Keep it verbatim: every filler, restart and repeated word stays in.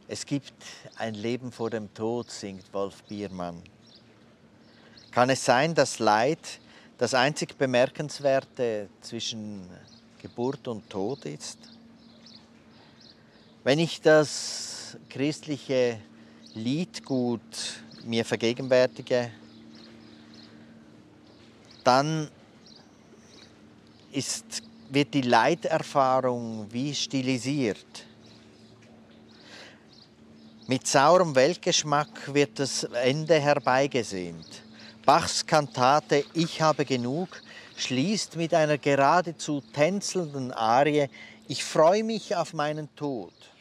Es gibt ein Leben vor dem Tod, singt Wolf Biermann. Kann es sein, dass Leid das einzig Bemerkenswerte zwischen Geburt und Tod ist? Wenn ich das christliche Liedgut mir vergegenwärtige, dann ist, wird die Leiterfahrung wie stilisiert. Mit saurem Weltgeschmack wird das Ende herbeigesehnt. Bachs Kantate Ich habe genug schließt mit einer geradezu tänzelnden Arie Ich freue mich auf meinen Tod.